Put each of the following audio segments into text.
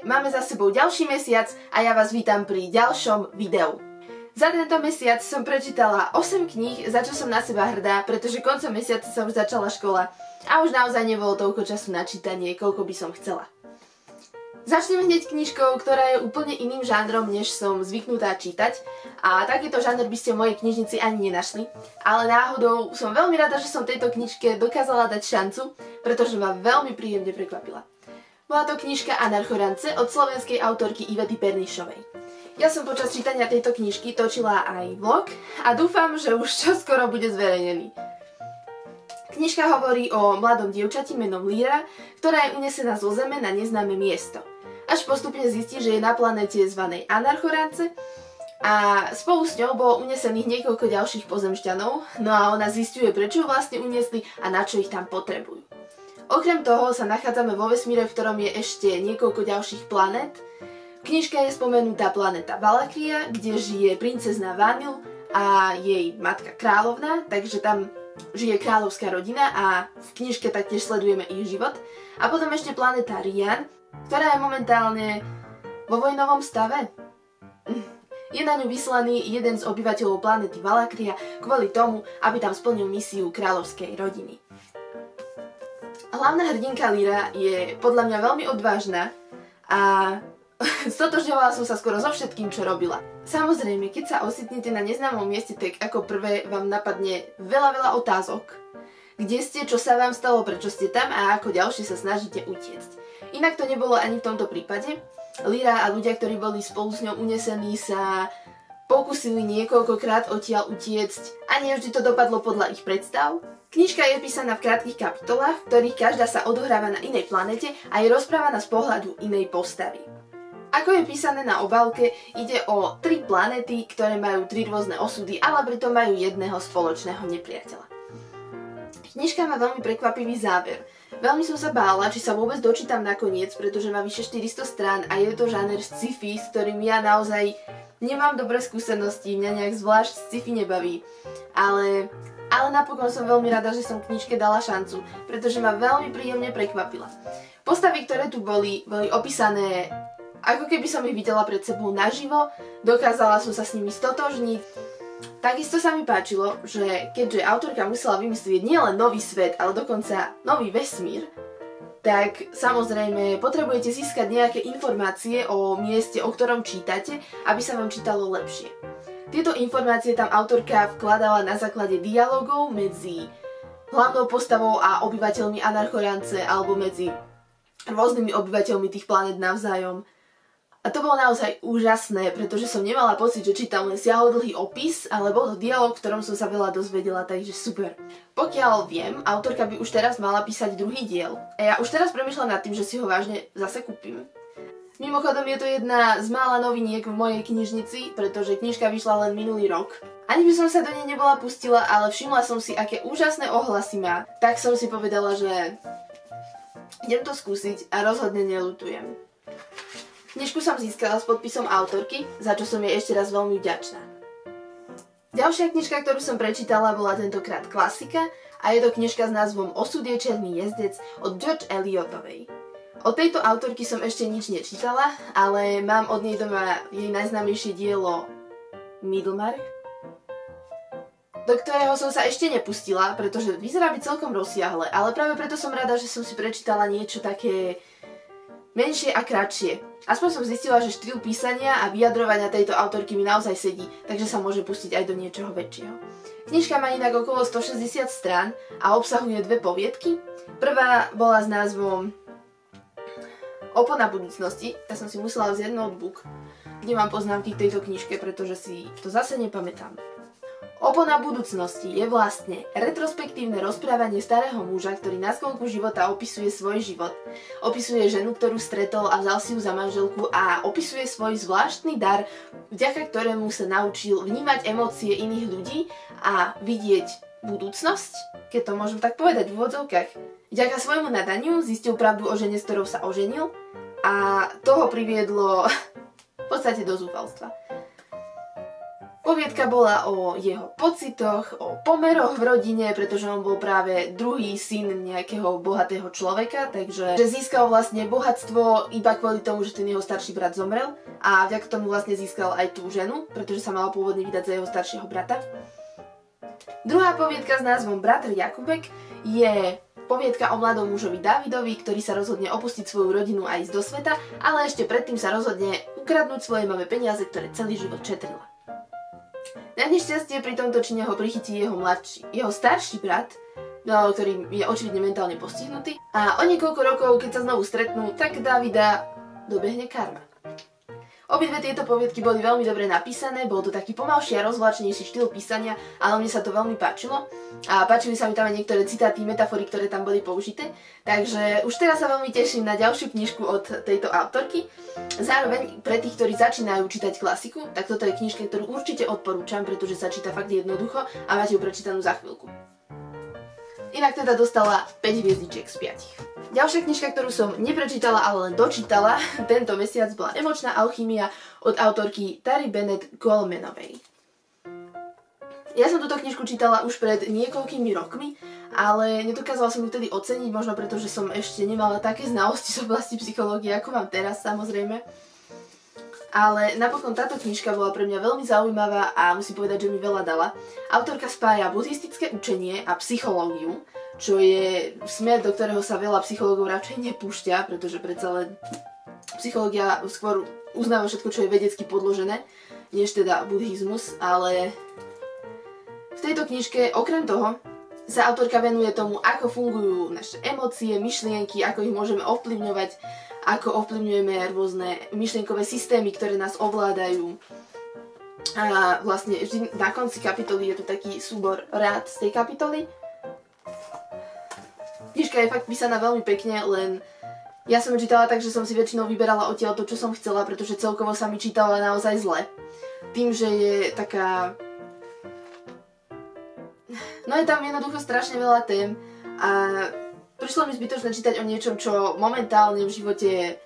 máme za sebou ďalší mesiac a ja vás vítam pri ďalšom videu. Za tento mesiac som prečítala 8 kníh, za čo som na seba hrdá, pretože koncom mesiaca sa už začala škola a už naozaj nebolo toľko času na čítanie, koľko by som chcela. Začnem hneď knižkou, ktorá je úplne iným žánrom, než som zvyknutá čítať. A takýto žáner by ste v mojej knižnici ani nenašli. Ale náhodou som veľmi rada, že som tejto knižke dokázala dať šancu, pretože ma veľmi príjemne prekvapila. Bola to knižka Anarchorance od slovenskej autorky Ivety Pernišovej. Ja som počas čítania tejto knižky točila aj vlog a dúfam, že už čoskoro bude zverejnený. Knižka hovorí o mladom dievčati menom Lyra, ktorá je unesená zo zeme na neznáme miesto. Až postupne zistí, že je na planéte zvanej Anarchorance a spolu s ňou bolo unesených niekoľko ďalších pozemšťanov, no a ona zisťuje, prečo ju vlastne uniesli a na čo ich tam potrebujú. Okrem toho sa nachádzame vo vesmíre, v ktorom je ešte niekoľko ďalších planét. V knižke je spomenutá planéta Valakria, kde žije princezná Vanil a jej matka kráľovná, takže tam žije kráľovská rodina a v knižke taktiež sledujeme ich život. A potom ešte planéta Rian, ktorá je momentálne vo vojnovom stave. Je na ňu vyslaný jeden z obyvateľov planéty Valakria kvôli tomu, aby tam splnil misiu kráľovskej rodiny. Hlavná hrdinka Lyra je podľa mňa veľmi odvážna a stotožňovala som sa skoro so všetkým, čo robila. Samozrejme, keď sa ocitnete na neznámom mieste, tak ako prvé vám napadne veľa otázok. Kde ste, čo sa vám stalo, prečo ste tam a ako ďalšie sa snažíte utiecť. Inak to nebolo ani v tomto prípade. Lyra a ľudia, ktorí boli spolu s ňou unesení, sa pokúsili niekoľkokrát odtiaľ utiecť a nie vždy to dopadlo podľa ich predstav. Knižka je písaná v krátkych kapitolách, ktorých každá sa odohráva na inej planete a je rozprávaná z pohľadu inej postavy. Ako je písané na obálke, ide o 3 planéty, ktoré majú 3 rôzne osudy, ale pritom majú jedného spoločného nepriateľa. Knižka má veľmi prekvapivý záver. Veľmi som sa bála, či sa vôbec dočítam nakoniec, pretože má vyše 400 strán a je to žáner sci-fi, s ktorým ja naozaj nemám dobré skúsenosti, mňa nejak zvlášť sci-fi nebaví. Ale napokon som veľmi rada, že som knižke dala šancu, pretože ma veľmi príjemne prekvapila. Postavy, ktoré tu boli opísané, ako keby som ich videla pred sebou naživo, dokázala som sa s nimi stotožniť. Takisto sa mi páčilo, že keďže autorka musela vymyslieť nielen nový svet, ale dokonca nový vesmír, tak samozrejme potrebujete získať nejaké informácie o mieste, o ktorom čítate, aby sa vám čítalo lepšie. Tieto informácie tam autorka vkladala na základe dialogov medzi hlavnou postavou a obyvateľmi Anarchorance alebo medzi rôznymi obyvateľmi tých planét navzájom. A to bolo naozaj úžasné, pretože som nemala pocit, že čítam len siahodlhý opis, ale bol to dialog, v ktorom som sa veľa dozvedela, takže super. Pokiaľ viem, autorka by už teraz mala písať druhý diel. A ja už teraz premýšľam nad tým, že si ho vážne zase kúpim. Mimochodom je to jedna z mála noviniek v mojej knižnici, pretože knižka vyšla len minulý rok. Ani by som sa do nej nebola pustila, ale všimla som si, aké úžasné ohlasy má. Tak som si povedala, že idem to skúsiť a rozhodne neľutujem. Knižku som získala s podpisom autorky, za čo som jej ešte raz veľmi vďačná. Ďalšia knižka, ktorú som prečítala, bola tentokrát klasika a je to knižka s názvom Osud je černý jezdec od George Eliotovej. Od tejto autorky som ešte nič nečítala, ale mám od nej doma jej najznámejšie dielo Middlemarch, do ktorého som sa ešte nepustila, pretože vyzerá byť celkom rozsiahle, ale práve preto som rada, že som si prečítala niečo také menšie a kratšie. Aspoň som zistila, že štýl písania a vyjadrovania tejto autorky mi naozaj sedí, takže sa môže pustiť aj do niečoho väčšieho. Knižka má inak okolo 160 strán a obsahuje 2 poviedky. Prvá bola s názvom Opona budúcnosti, ja som si musela vziať notebook, kde mám poznámky k tejto knižke, pretože si to zase nepamätám. Opona budúcnosti je vlastne retrospektívne rozprávanie starého muža, ktorý na sklonku života opisuje svoj život, opisuje ženu, ktorú stretol a vzal si ju za manželku a opisuje svoj zvláštny dar, vďaka ktorému sa naučil vnímať emócie iných ľudí a vidieť budúcnosť, keď to môžem tak povedať v úvodzovkách. Vďaka svojmu nadaniu zistil pravdu o žene, s ktorou sa oženil a toho priviedlo v podstate do zúfalstva. Poviedka bola o jeho pocitoch, o pomeroch v rodine, pretože on bol práve druhý syn nejakého bohatého človeka, takže získal vlastne bohatstvo iba kvôli tomu, že ten jeho starší brat zomrel a vďaka tomu vlastne získal aj tú ženu, pretože sa mala pôvodne vydať za jeho staršieho brata. Druhá poviedka s názvom Bratr Jakubek je poviedka o mladom mužovi Dávidovi, ktorý sa rozhodne opustiť svoju rodinu a ísť do sveta, ale ešte predtým sa rozhodne ukradnúť svojej mame peniaze, ktoré celý život šetrila. Na nešťastie pri tomto čine ho prichytí jeho starší brat, ktorý je očividne mentálne postihnutý. A o niekoľko rokov, keď sa znovu stretnú, tak Davida dobehne karma. Obidve tieto poviedky boli veľmi dobre napísané, bol to taký pomalší a rozvláčnejší štýl písania, ale mne sa to veľmi páčilo. A páčili sa mi tam aj niektoré citáty, metafory, ktoré tam boli použité. Takže už teraz sa veľmi teším na ďalšiu knižku od tejto autorky. Zároveň pre tých, ktorí začínajú čítať klasiku, tak toto je knižka, ktorú určite odporúčam, pretože sa číta fakt jednoducho a máte ju prečítanú za chvíľku. Inak teda dostala 5 hviezdičiek z 5. Ďalšia knižka, ktorú som neprečítala, ale len dočítala tento mesiac, bola Emočná alchymia od autorky Tari Bennett Colemanovej. Ja som túto knižku čítala už pred niekoľkými rokmi, ale nedokázala som ju vtedy oceniť, možno preto, že som ešte nemala také znalosti z oblasti psychológie, ako mám teraz, samozrejme. Ale napokon táto knižka bola pre mňa veľmi zaujímavá a musím povedať, že mi veľa dala. Autorka spája buddhistické učenie a psychológiu, čo je smer, do ktorého sa veľa psychológov radšej nepúšťa, pretože predsa len psychológia skôr uznáva všetko, čo je vedecky podložené, než teda buddhizmus, ale v tejto knižke okrem toho sa autorka venuje tomu, ako fungujú naše emócie, myšlienky, ako ich môžeme ovplyvňovať, ako ovplyvňujeme rôzne myšlienkové systémy, ktoré nás ovládajú. A vlastne vždy na konci kapitoly je tu taký súbor rád z tej kapitoly. Knižka je fakt písaná veľmi pekne, len ja som ju čítala tak, že som si väčšinou vyberala odtiaľ to, čo som chcela, pretože celkovo sa mi čítala naozaj zle. Tým, že je taká... No je tam jednoducho strašne veľa tém a prišlo mi zbytočné čítať o niečom, čo momentálne v živote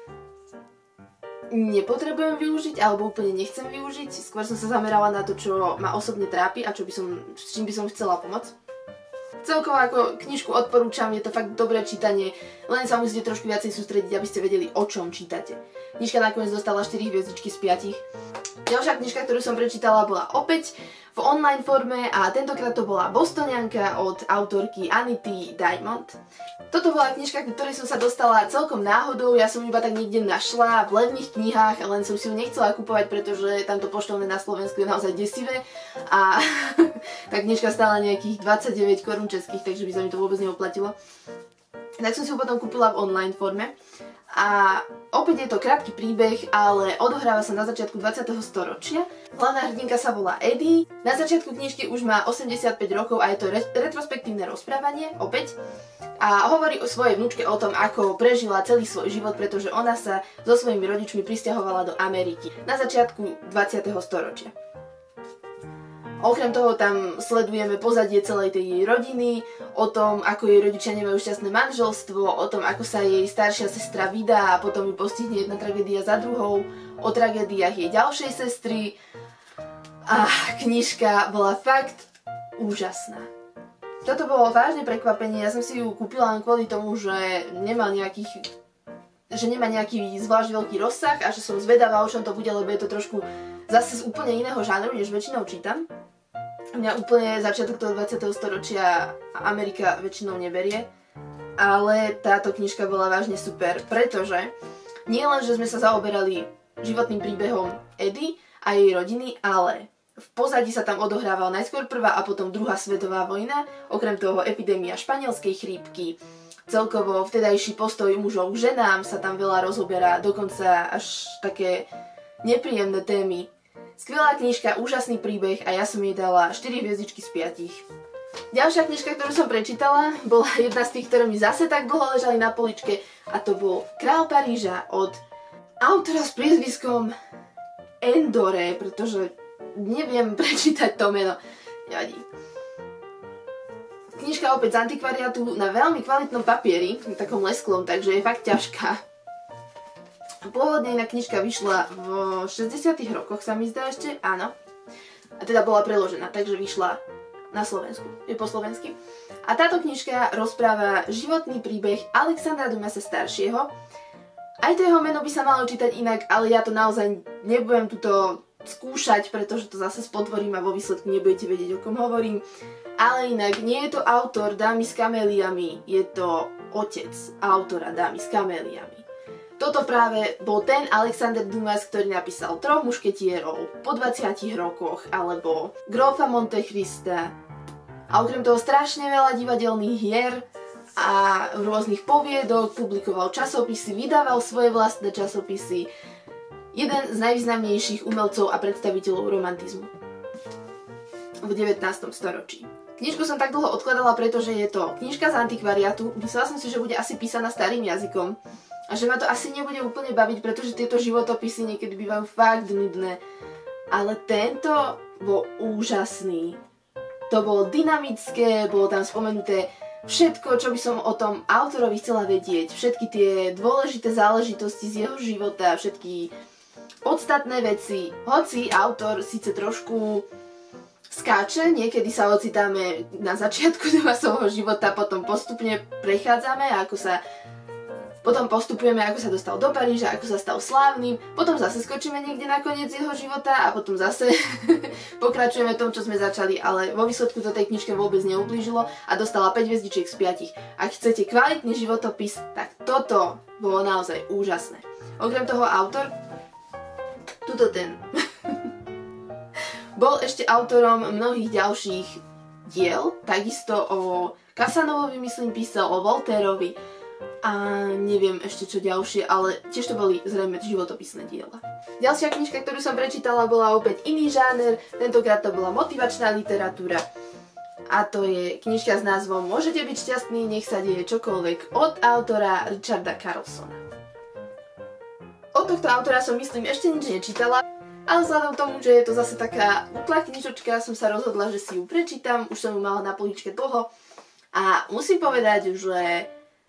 nepotrebujem využiť alebo úplne nechcem využiť. Skôr som sa zamerala na to, čo ma osobne trápi a s čím by som chcela pomôcť. Celkovo ako knižku odporúčam, je to fakt dobré čítanie, len sa musíte trošku viacej sústrediť, aby ste vedeli, o čom čítate. Knižka nakoniec dostala 4 hviezdičky z 5. Ďalšia knižka, ktorú som prečítala, bola opäť v online forme a tentokrát to bola Bostonianka od autorky Anity Diamond. Toto bola knižka, k ktorej som sa dostala celkom náhodou, ja som ju iba tak niekde našla v levných knihách, len som si ju nechcela kupovať, pretože tamto poštovné na Slovensku je naozaj desivé a tá knižka stála nejakých 29 korún českých, takže by sa mi to vôbec neoplatilo. Tak som si ju potom kúpila v online forme. A opäť je to krátky príbeh, ale odohráva sa na začiatku 20. storočia. Hlavná hrdinka sa volá Eddie. Na začiatku knižky už má 85 rokov a je to retrospektívne rozprávanie, opäť. A hovorí o svojej vnúčke o tom, ako prežila celý svoj život, pretože ona sa so svojimi rodičmi prisťahovala do Ameriky na začiatku 20. storočia. Okrem toho tam sledujeme pozadie celej tej jej rodiny, o tom, ako jej rodičia nemajú šťastné manželstvo, o tom, ako sa jej staršia sestra vydá a potom ju postihne jedna tragédia za druhou, o tragédiách jej ďalšej sestry. A knižka bola fakt úžasná. Toto bolo vážne prekvapenie, ja som si ju kúpila len kvôli tomu, že nemá nejaký zvlášť veľký rozsah a že som zvedavá, o čom to bude, lebo je to trošku zase z úplne iného žánru, než väčšinou čítam. Mňa úplne začiatok toho 20. storočia Amerika väčšinou neberie, ale táto knižka bola vážne super, pretože nie len, že sme sa zaoberali životným príbehom Eddie a jej rodiny, ale v pozadí sa tam odohrávala najskôr prvá a potom druhá svetová vojna, okrem toho epidémia španielskej chrípky, celkovo vtedajší postoj mužov k ženám sa tam veľa rozoberá, dokonca až také nepríjemné témy. Skvelá knižka, úžasný príbeh a ja som jej dala 4 hviezdičky z 5. Ďalšia knižka, ktorú som prečítala, bola jedna z tých, ktoré mi zase tak dlho ležali na poličke a to bol Král Paríža od autora s priezviskom Endore, pretože neviem prečítať to meno. Nevadí. Knižka opäť z antikvariátu na veľmi kvalitnom papieri, takom lesklom, takže je fakt ťažká. Pôvodne iná knižka vyšla v 60. rokoch, sa mi zdá ešte, áno. A teda bola preložená, takže vyšla na Slovensku, je po slovensky. A táto knižka rozpráva životný príbeh Alexandra Dumasa staršieho. Aj to jeho meno by sa malo čítať inak, ale ja to naozaj nebudem tuto skúšať, pretože to zase spotvorím a vo výsledku nebudete vedieť, o kom hovorím. Ale inak, nie je to autor Dámy s kaméliami, je to otec autora Dámy s kaméliami. Toto práve bol ten Alexander Dumas, ktorý napísal Troch mušketierov po 20 rokoch, alebo Grófa Montecrista. A okrem toho strašne veľa divadelných hier a rôznych poviedok, publikoval časopisy, vydával svoje vlastné časopisy. Jeden z najvýznamnejších umelcov a predstaviteľov romantizmu v 19. storočí. Knižku som tak dlho odkladala, pretože je to knižka z antikvariatu. Myslela som si, že bude asi písaná starým jazykom a že ma to asi nebude úplne baviť, pretože tieto životopisy niekedy bývajú fakt nudné. Ale tento bol úžasný. To bolo dynamické, bolo tam spomenuté všetko, čo by som o tom autorovi chcela vedieť. Všetky tie dôležité záležitosti z jeho života, všetky podstatné veci. Hoci autor síce trošku skáče, niekedy sa ocitáme na začiatku Dumasovho života, potom postupne prechádzame, potom postupujeme, ako sa dostal do Paríža, ako sa stal slávnym, potom zase skočíme niekde na koniec jeho života a potom zase pokračujeme v tom, čo sme začali, ale vo výsledku to tej knižke vôbec neublížilo a dostala 5 hviezdičiek z 5. Ak chcete kvalitný životopis, tak toto bolo naozaj úžasné. Okrem toho autor, tuto ten, bol ešte autorom mnohých ďalších diel, takisto o Casanovovi, myslím, písal, o Voltaireovi a neviem ešte čo ďalšie, ale tiež to boli zrejme životopisné diela. Ďalšia knižka, ktorú som prečítala, bola opäť iný žáner, tentokrát to bola motivačná literatúra a to je knižka s názvom Môžete byť šťastní, nech sa deje čokoľvek od autora Richarda Carlsona. Od tohto autora som, myslím, ešte nič nečítala, ale vzhľadom tomu, že je to zase taká útla knižočka, som sa rozhodla, že si ju prečítam, už som ju mala na poličke dlho a musím povedať, že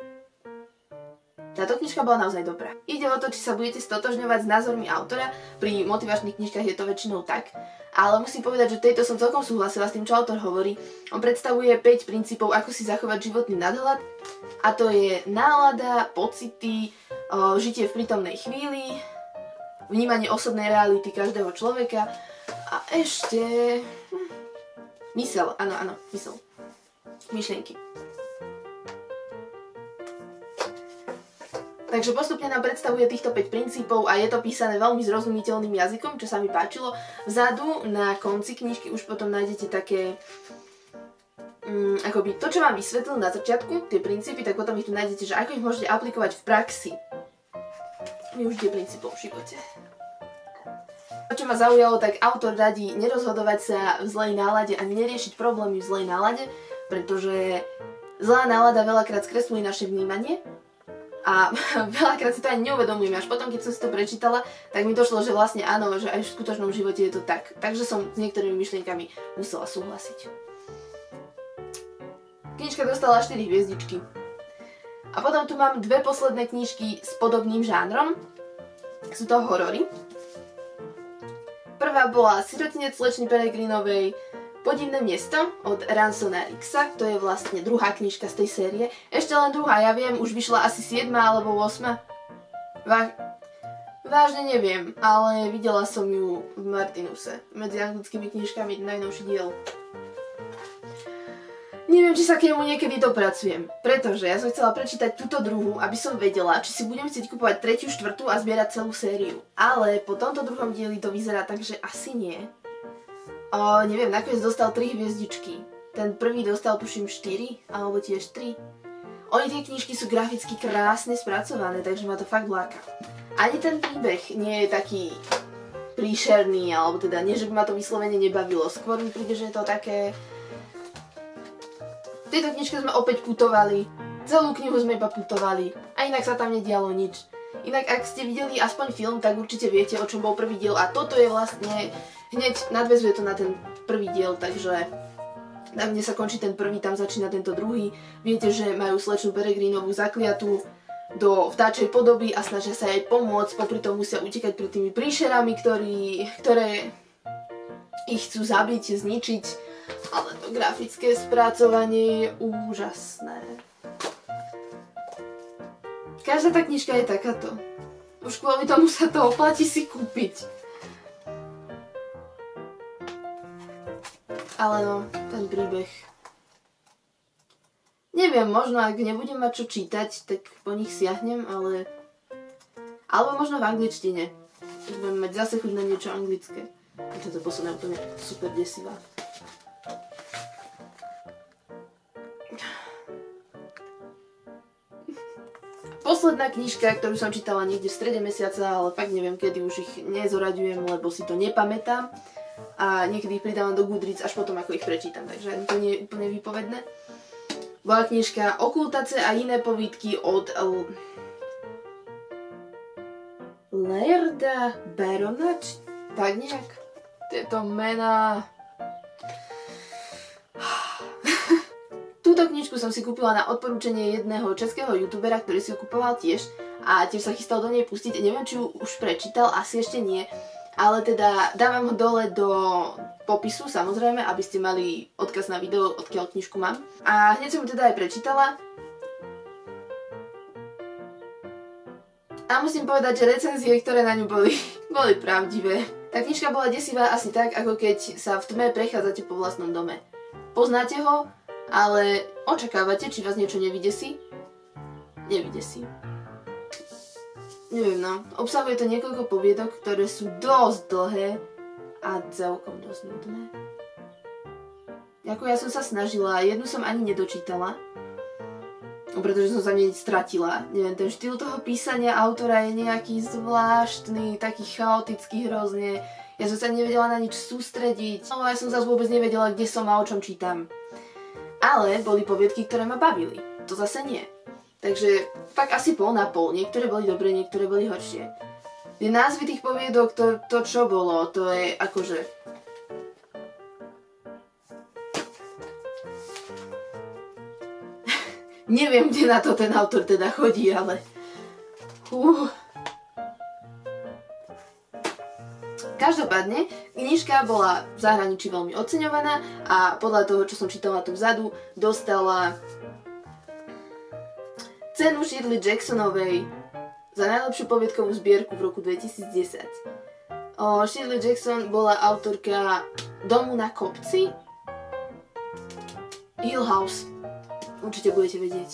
táto knižka bola naozaj dobrá. Ide o to, či sa budete stotožňovať s názormi autora, pri motivačných knižkách je to väčšinou tak, ale musím povedať, že tejto som celkom súhlasila s tým, čo autor hovorí. On predstavuje 5 princípov, ako si zachovať životný nadhľad, a to je nálada, pocity, žitie v prítomnej chvíli, vnímanie osobnej reality každého človeka a ešte mysel, áno, mysel, myšlienky. Takže postupne nám predstavuje týchto 5 princípov a je to písané veľmi zrozumiteľným jazykom, čo sa mi páčilo. Vzadu na konci knižky už potom nájdete také akoby to, čo vám vysvetlil na začiatku, tie princípy, tak potom ich tu nájdete, že ako ich môžete aplikovať v praxi. Využitie princípov v živote. To, čo ma zaujalo, tak autor radí nerozhodovať sa v zlej nálade a neriešiť problémy v zlej nálade, pretože zlá nálada veľakrát skresluje naše vnímanie a veľakrát si to ani neuvedomujem. Až potom, keď som si to prečítala, tak mi došlo, že vlastne áno, že aj v skutočnom živote je to tak. Takže som s niektorými myšlienkami musela súhlasiť. Knižka dostala 4 hviezdičky. A potom tu mám 2 posledné knižky s podobným žánrom. Sú to horory. Prvá bola Sirotinec slečny Peregrinovej Podivné miesto od Ransona Rixa. To je vlastne druhá knižka z tej série. Ešte len druhá, ja viem, už vyšla asi 7 alebo 8. Vážne neviem, ale videla som ju v Martinuse. Medzi anglickými knižkami najnovší diel. Neviem, či sa k nemu niekedy dopracujem, pretože ja som chcela prečítať túto druhú, aby som vedela, či si budem chcieť kupovať 3., 4. a zbierať celú sériu. Ale po tomto druhom dieli to vyzerá tak, že asi nie. Neviem, nakoniec dostal 3 hviezdičky. Ten prvý dostal tuším 4, alebo tiež 3. Oni tie knižky sú graficky krásne spracované, takže ma to fakt láka. Ani ten príbeh nie je taký príšerný, alebo teda nie, že by ma to vyslovene nebavilo. Skôr mi príde, že je to také... V tejto knižke sme opäť putovali, celú knihu sme iba putovali a inak sa tam nedialo nič. Inak ak ste videli aspoň film, tak určite viete, o čom bol prvý diel a toto je vlastne, hneď nadväzuje to na ten prvý diel, takže tam, kde sa končí ten prvý, tam začína tento druhý. Viete, že majú slečnu Peregrinovú zakliatú do vtáčej podoby a snažia sa jej pomôcť, popri tom musia utekať pred tými príšerami, ktoré ich chcú zabiť, zničiť, ale to grafické spracovanie je úžasné. Každá tá knižka je takáto. Už kvôli tomu sa to oplatí si kúpiť. Ale no, ten príbeh. Neviem, možno ak nebudem mať čo čítať, tak po nich siahnem, ale... Alebo možno v angličtine. Budem mať zase chuť na niečo anglické. Toto posledná úplne super desivá. Posledná knižka, ktorú som čítala niekde v strede mesiaca, ale fakt neviem, kedy už ich nezoraďujem, lebo si to nepamätám. A niekedy ich pridávam do Goodreads až potom, ako ich prečítam, takže to nie je úplne výpovedné. Bola knižka Okultace a iné povídky od Lairda Barona, tak nejak. Tieto mená... Túto knižku som si kúpila na odporúčanie jedného českého youtubera, ktorý si ju kúpoval tiež a tiež sa chystal do nej pustiť. Neviem, či ju už prečítal, asi ešte nie. Ale teda dávam ho dole do popisu, samozrejme, aby ste mali odkaz na video, odkiaľ knižku mám. A hneď som ju teda aj prečítala. A musím povedať, že recenzie, ktoré na ňu boli pravdivé. Tá knižka bola desivá asi tak, ako keď sa v tme prechádzate po vlastnom dome. Poznáte ho, ale očakávate, či vás niečo nevydesí? Nevydesí. Neviem, no. Obsahuje to niekoľko poviedok, ktoré sú dosť dlhé a celkom dosť nudné. Ako ja som sa snažila, jednu som ani nedočítala, pretože som sa nej stratila. Neviem, ten štýl toho písania autora je nejaký zvláštny, taký chaotický hrozne. Ja som sa nevedela na nič sústrediť, ale ja som zase vôbec nevedela, kde som a o čom čítam. Ale boli poviedky, ktoré ma bavili. To zase nie. Takže fakt asi pol na pol. Niektoré boli dobré, niektoré boli horšie. Tie názvy tých poviedok, to čo bolo, to je akože... Neviem, kde na to ten autor teda chodí, ale... Každopádne, knižka bola v zahraničí veľmi oceňovaná a podľa toho, čo som čítala tu vzadu, dostala cenu Shirley Jacksonovej za najlepšiu poviedkovú zbierku v roku 2010. Shirley Jackson bola autorka Domu na kopci, Hill House. Určite budete vedieť.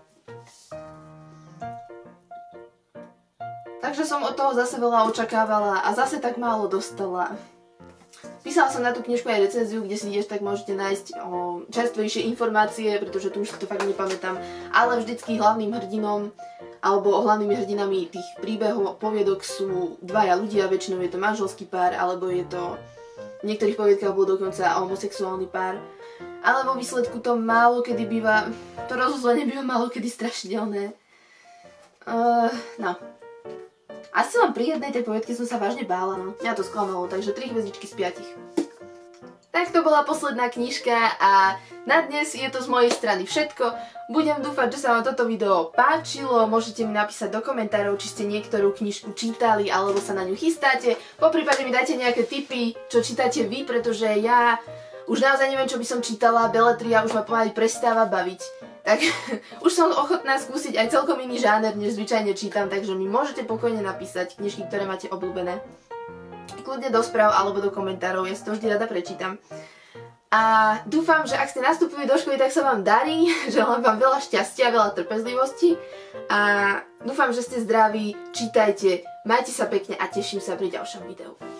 Takže som od toho zase veľa očakávala a zase tak málo dostala. Písala som na tú knižku aj recenziu, kde si tiež tak môžete nájsť čerstvejšie informácie, pretože tu už si to fakt nepamätám, ale vždycky hlavným hrdinom alebo hlavnými hrdinami tých príbehov, poviedok sú dvaja ľudia, väčšinou je to manželský pár, alebo je to v niektorých poviedkách bol dokonca homosexuálny pár. Ale vo výsledku to málo kedy býva, to rozuzlenie býva málo kedy strašidelné. No. Asi len pri jednej tej poviedke som sa vážne bála, no. Mňa to sklamalo, takže 3 hviezdičky z 5. Tak to bola posledná knižka a na dnes je to z mojej strany všetko. Budem dúfať, že sa vám toto video páčilo, môžete mi napísať do komentárov, či ste niektorú knižku čítali alebo sa na ňu chystáte. Poprípade mi dajte nejaké tipy, čo čítate vy, pretože ja už naozaj neviem, čo by som čítala, beletria už ma pomaly prestáva baviť. Tak už som ochotná skúsiť aj celkom iný žáner, než zvyčajne čítam, takže mi môžete pokojne napísať knižky, ktoré máte obľúbené. Kľudne do správ alebo do komentárov, ja si to vždy rada prečítam. A dúfam, že ak ste nastúpili do školy, tak sa vám darí, želám vám veľa šťastia, veľa trpezlivosti a dúfam, že ste zdraví, čítajte, majte sa pekne a teším sa pri ďalšom videu.